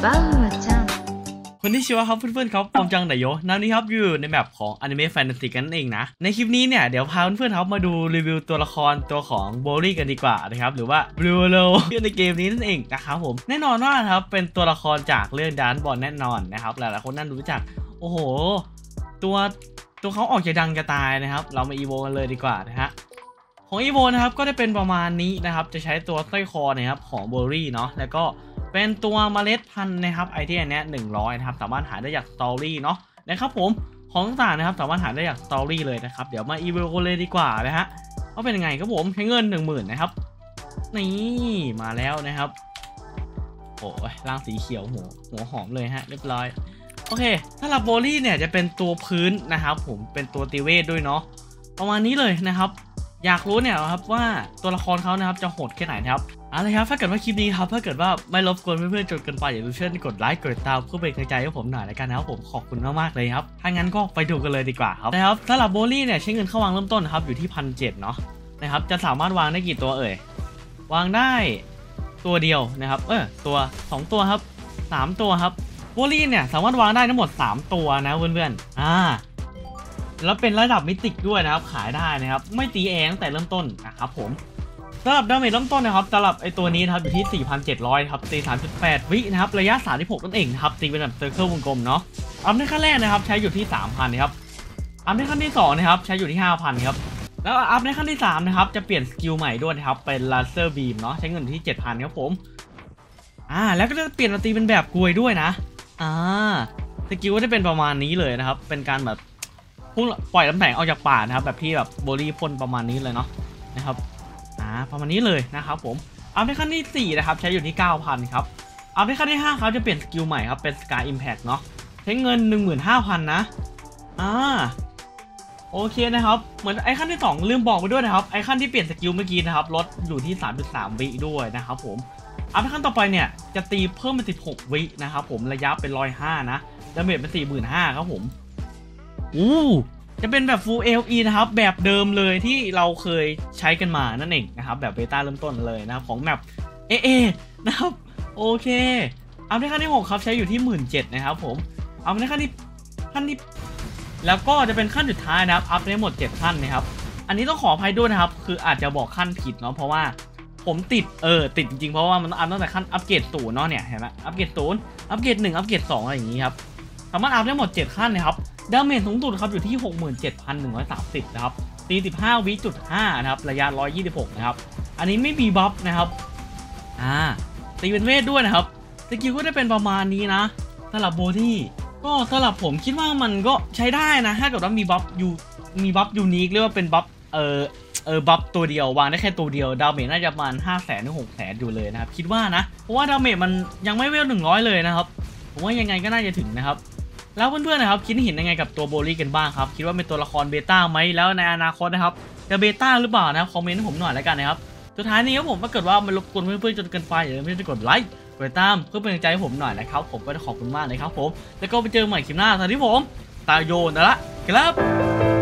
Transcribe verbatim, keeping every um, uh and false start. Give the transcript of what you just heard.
バウアちゃんคนที่ชื่อว่าครับเพื่อนๆครับปอมจังไดโยนานี้ครับอยู่ในแบบของอนิเมะแฟนตาซีกันเองนะในคลิปนี้เนี่ยเดี๋ยวพาเพื่อนๆครับมาดูรีวิวตัวละครตัวของโบลี่กันดีกว่านะครับหรือว่าบลูโลในเกมนี้นั่นเองนะครับผมแน่นอนว่าครับเป็นตัวละครจากเรื่องดานบอลแน่นอนนะครับหลายๆคนน่ารู้จักโอ้โหตัวตัวเขาออกจะดังจะตายนะครับเรามาอีโวกันเลยดีกว่านะฮะของอีโวนะครับก็ได้เป็นประมาณนี้นะครับจะใช้ตัวสร้อยคอนะครับของโบลี่เนาะแล้วก็เป็นตัวเมล็ดพันธุ์นะครับไอเทมเนี้ยหนึ่งร้อยนะครับสามารถหาได้จากสตอรี่เนาะนะครับผมของต่างๆนะครับสามารถหาได้จากสตอรี่เลยนะครับเดี๋ยวมาอีเวลกันเลยดีกว่านะฮะว่าเป็นยังไงครับผมใช้เงินหนึ่งหมื่นนะครับนี่มาแล้วนะครับโอ้ยร่างสีเขียวหัวหัวหอมเลยฮะเรียบร้อยโอเคถ้าลับโบลี่เนี่ยจะเป็นตัวพื้นนะครับผมเป็นตัวตีเวทด้วยเนาะประมาณนี้เลยนะครับอยากรู้เนี่ยครับว่าตัวละครเขานะครับจะโหดแค่ไหนนะครับเอาละครับถ้าเกิดว่าคลิปนี้ครับถ้าเกิดว่าไม่รบกวนเพื่อนๆจนเกินไปอย่าลืมช่วยกดไลค์กดติดตามเพื่อเป็นกำลังใจให้ผมหน่อยละกันนะครับผมขอบคุณมากๆเลยครับถ้างั้นก็ไปดูกันเลยดีกว่าครับนะครับสำหรับโบลี่เนี่ยใช้เงินเข้าวางเริ่มต้นนะครับอยู่ที่พันเจ็ดเนาะนะครับจะสามารถวางได้กี่ตัวเอ่ยวางได้ตัวเดียวนะครับเออตัวสองตัวครับสามตัวครับโบลี่เนี่ยสามารถวางได้ทั้งหมดสามตัวนะเพื่อนๆอ่าแล้วเป็นระดับมิติด้วยนะครับขายได้นะครับไม่ตีเองตั้งแต่เริ่มต้นนะครับผมสำหรับดาเมจเริ่มต้นนะครับสำหรับไอตัวนี้นะครับอยู่ที่ สี่พันเจ็ดร้อย ครับตี สามจุดแปด วินะครับระยะสามสิบหกนั่นเองนะครับตีเป็นแบบเซอร์เคิลวงกลมเนาะอัพในขั้นแรกนะครับใช้อยู่ที่ สามพัน ครับอัพในขั้นที่สองนะครับใช้อยู่ที่ ห้าพัน ครับแล้วอัพในขั้นที่สามนะครับจะเปลี่ยนสกิลใหม่ด้วยนะครับเป็นลาเซอร์บีมเนาะใช้เงินที่ เจ็ดพัน ครับผมอ่าแล้วก็จะเปลี่ยนมาตีเป็นแบบกลวยด้วยนะอ่าสกิลก็จะเป็นประมาณนี้เลยนะครับเป็นการแบบพุ่งปล่อยน้ำแข็งออกจากป่านะครับแบบที่แบบโบลี่พ่นประมาณนี้เลยเนาะนะครับอ่าประมาณนี้เลยนะครับผมอัพในขั้นที่สี่นะครับใช้อยู่ที่ เก้าพัน ครับอัพในขั้นที่ห้าเขาจะเปลี่ยนสกิลใหม่ครับเป็น Sky Impact เนาะใช้เงิน หนึ่งหมื่นห้าพัน นะอ่าโอเคนะครับเหมือนไอ้ขั้นที่สองลืมบอกไปด้วยนะครับไอ้ขั้นที่เปลี่ยนสกิลเมื่อกี้นะครับลดอยู่ที่ สามจุดสาม วิด้วยนะครับผมอัพในขั้นต่อไปเนี่ยจะตีเพิ่มเป็นสิบหกวินะครับผมระยะเป็นหนึ่งร้อยห้านะดาเมจเป็น สี่หมื่นห้าพัน ครับผมอู้จะเป็นแบบ Full แอล อี นะครับแบบเดิมเลยที่เราเคยใช้กันมานั่นเองนะครับแบบเบต้าเริ่มต้นเลยนะครับของแมป เอ เอ นะครับโอเคอัพในขั้นที่หกครับใช้อยู่ที่ หนึ่งหมื่นเจ็ดพัน นะครับผมอัพในขั้นที่ขั้นที่แล้วก็จะเป็นขั้นสุดท้ายนะครับอัพได้หมดเจ็ดขั้นนะครับอันนี้ต้องขออภัยด้วยนะครับคืออาจจะบอกขั้นผิดเนาะเพราะว่าผมติดเออติดจริงๆเพราะว่ามันต้องอัพตั้งแต่ขั้นอัพเกรดศูนย์เนาะเนี่ยเห็นไหมอัพเกรดศูนย์อัพเกรดหนึ่งอัพเกรดสองอะไรอย่างนี้ครับสามารถอัพได้หมดเจ็ดขั้นนะครับดาเมจสูงสุดครับอยู่ที่ หกหมื่นเจ็ดพันหนึ่งร้อยสามสิบ นะครับตีสิบห้าวิจุดห้านะครับระยะหนึ่งร้อยยี่สิบหกนะครับอันนี้ไม่มีบัฟนะครับอ่าตีเป็นเวทด้วยนะครับสกิลก็ได้เป็นประมาณนี้นะสำหรับโบลี่ก็สำหรับผมคิดว่ามันก็ใช้ได้นะถ้าเกิดว่ามีบัฟอยู่มีบัฟยูนิคเรียกว่าเป็นบัฟเออเออบัฟตัวเดียววางได้แค่ตัวเดียวดาเมจน่าจะประมาณ ห้าแสนถึง หกแสน อยู่เลยนะครับคิดว่านะเพราะว่าดาเมจมันยังไม่เวลหนึ่งร้อยเลยนะครับผมว่ายังไงก็น่าจะถึงนะครับแล้วเพื่อนๆนะครับคิดเห็นยังไงกับตัวโบลี่กันบ้างครับคิดว่าเป็นตัวละครเบต้าไหมแล้วในอนาคตนะครับจะเบต้าหรือเปล่านะครับคอมเมนต์ให้ผมหน่อยแล้วกันนะครับสุดท้ายนี้ครับผมถ้าเกิดว่ามันรบกวนเพื่อนๆจนเกินไปอย่าลืมที่จะกดไลค์กดติดตามเพื่อเป็นกำลังใจให้ผมหน่อยนะครับผมก็จะขอบคุณมากเลยครับผมแล้วก็ไปเจอใหม่คลิปหน้าสวัสดีผมตาโยนนะละครับ